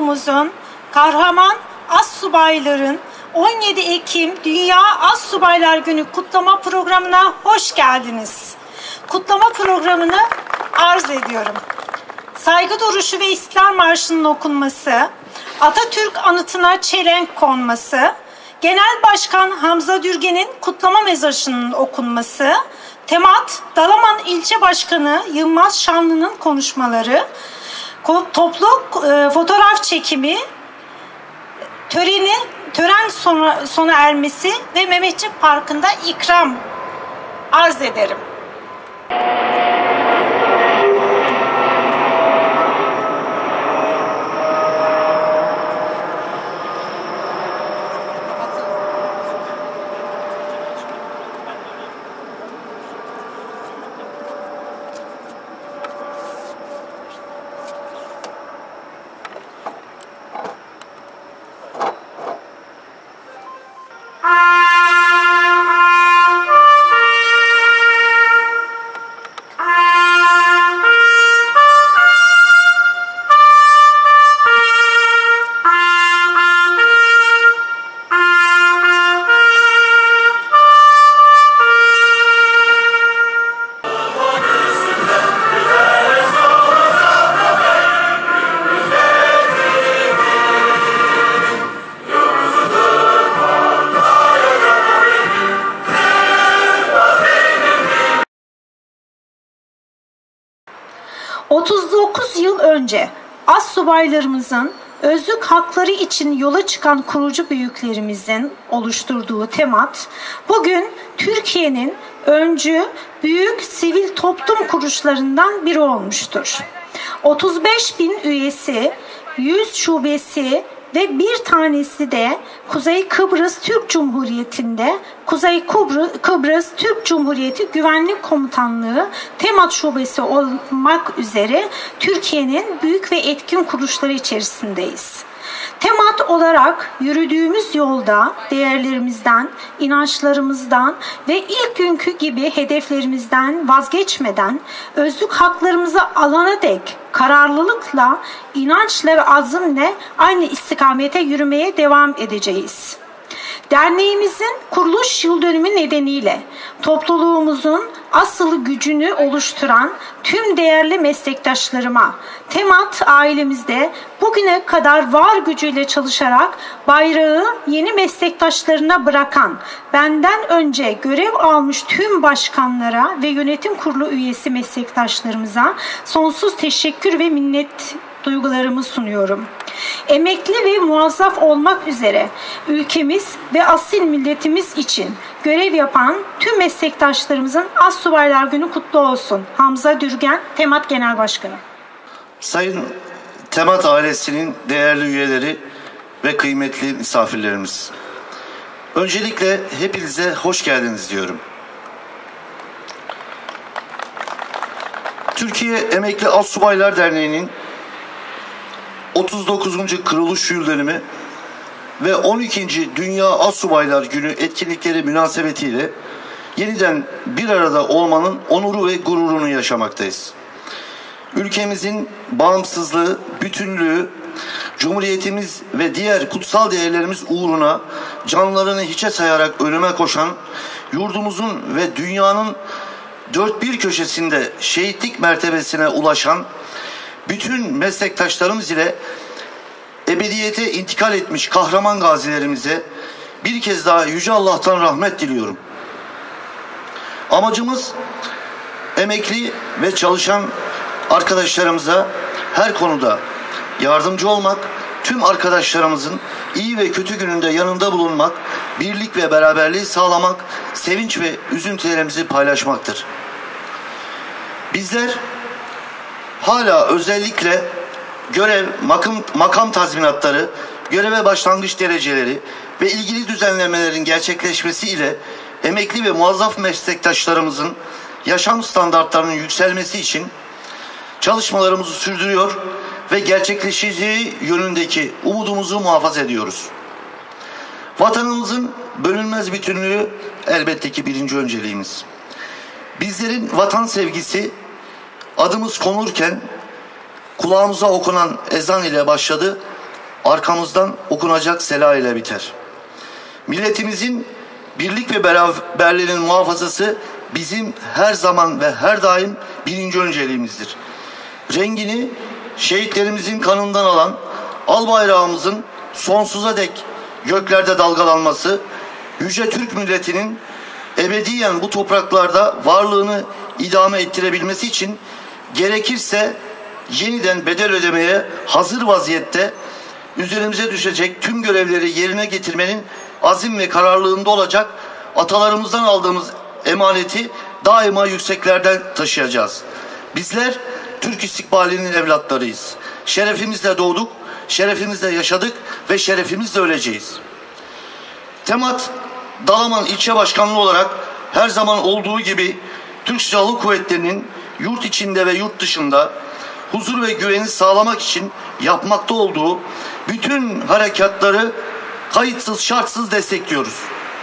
ordumuzun kahraman astsubayların 17 Ekim Dünya Astsubaylar Günü kutlama programına hoş geldiniz. Kutlama programını arz ediyorum. Saygı duruşu ve İstiklal Marşı'nın okunması, Atatürk anıtına çelenk konması, Genel Başkan Hamza Dürgen'in kutlama mesajının okunması, Temat Dalaman İlçe Başkanı Yılmaz Şanlı'nın konuşmaları, toplu fotoğraf çekimi, tören sona ermesi ve Mehmetçik Parkı'nda ikram arz ederim. Yıl önce astsubaylarımızın özlük hakları için yola çıkan kurucu büyüklerimizin oluşturduğu Temat, bugün Türkiye'nin öncü büyük sivil toplum kuruluşlarından biri olmuştur. 35 bin üyesi, 100 şubesi ve bir tanesi de Kuzey Kıbrıs Türk Cumhuriyeti'nde Kuzey Kıbrıs Türk Cumhuriyeti Güvenlik Komutanlığı Temat Şubesi olmak üzere Türkiye'nin büyük ve etkin kuruluşları içerisindeyiz. Temat olarak yürüdüğümüz yolda değerlerimizden, inançlarımızdan ve ilk günkü gibi hedeflerimizden vazgeçmeden özlük haklarımızı alana dek kararlılıkla, inançla ve azimle aynı istikamete yürümeye devam edeceğiz. Derneğimizin kuruluş yıl dönümü nedeniyle topluluğumuzun asıl gücünü oluşturan tüm değerli meslektaşlarıma, Temat ailemizde bugüne kadar var gücüyle çalışarak bayrağı yeni meslektaşlarına bırakan, benden önce görev almış tüm başkanlara ve yönetim kurulu üyesi meslektaşlarımıza sonsuz teşekkür ve minnet duygularımı sunuyorum. Emekli ve muazzaf olmak üzere ülkemiz ve asil milletimiz için görev yapan tüm meslektaşlarımızın Astsubaylar Günü kutlu olsun. Hamza Dürgen, Temat Genel Başkanı. Sayın Temat ailesinin değerli üyeleri ve kıymetli misafirlerimiz. Öncelikle hepinize hoş geldiniz diyorum. Türkiye Emekli Astsubaylar Derneği'nin 39. kuruluş yıl dönümü ve 12. Dünya Astsubaylar Günü etkinlikleri münasebetiyle yeniden bir arada olmanın onuru ve gururunu yaşamaktayız. Ülkemizin bağımsızlığı, bütünlüğü, Cumhuriyetimiz ve diğer kutsal değerlerimiz uğruna canlarını hiçe sayarak ölüme koşan, yurdumuzun ve dünyanın dört bir köşesinde şehitlik mertebesine ulaşan bütün meslektaşlarımız ile ebediyete intikal etmiş kahraman gazilerimize bir kez daha Yüce Allah'tan rahmet diliyorum. Amacımız emekli ve çalışan arkadaşlarımıza her konuda yardımcı olmak, tüm arkadaşlarımızın iyi ve kötü gününde yanında bulunmak, birlik ve beraberliği sağlamak, sevinç ve üzüntülerimizi paylaşmaktır. Bizler hala özellikle görev, makam tazminatları, göreve başlangıç dereceleri ve ilgili düzenlemelerin gerçekleşmesi ile emekli ve muazzaf meslektaşlarımızın yaşam standartlarının yükselmesi için çalışmalarımızı sürdürüyor ve gerçekleşeceği yönündeki umudumuzu muhafaza ediyoruz. Vatanımızın bölünmez bütünlüğü elbette ki birinci önceliğimiz. Bizlerin vatan sevgisi adımız konurken kulağımıza okunan ezan ile başladı arkamızdan okunacak sela ile biter. Milletimizin birlik ve beraberliğinin muhafazası bizim her zaman ve her daim birinci önceliğimizdir. Rengini şehitlerimizin kanından alan al bayrağımızın sonsuza dek göklerde dalgalanması, yüce Türk milletinin ebediyen bu topraklarda varlığını idame ettirebilmesi için gerekirse yeniden bedel ödemeye hazır vaziyette üzerimize düşecek tüm görevleri yerine getirmenin azim ve kararlılığında olacak, atalarımızdan aldığımız emaneti daima yükseklerden taşıyacağız. Bizler Türk istikbalinin evlatlarıyız. Şerefimizle doğduk, şerefimizle yaşadık ve şerefimizle öleceğiz. Temat Dalaman İlçe Başkanlığı olarak her zaman olduğu gibi Türk Silahlı Kuvvetleri'nin yurt içinde ve yurt dışında huzur ve güveni sağlamak için yapmakta olduğu bütün harekatları kayıtsız şartsız destekliyoruz.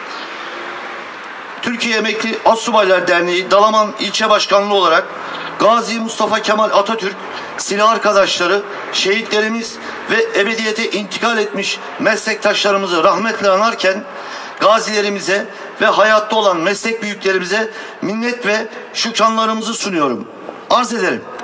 Türkiye Emekli Astsubaylar Derneği Dalaman İlçe Başkanlığı olarak Gazi Mustafa Kemal Atatürk, silah arkadaşları, şehitlerimiz ve ebediyete intikal etmiş meslektaşlarımızı rahmetle anarken gazilerimize ve hayatta olan meslek büyüklerimize minnet ve şükranlarımızı sunuyorum. Arz ederim.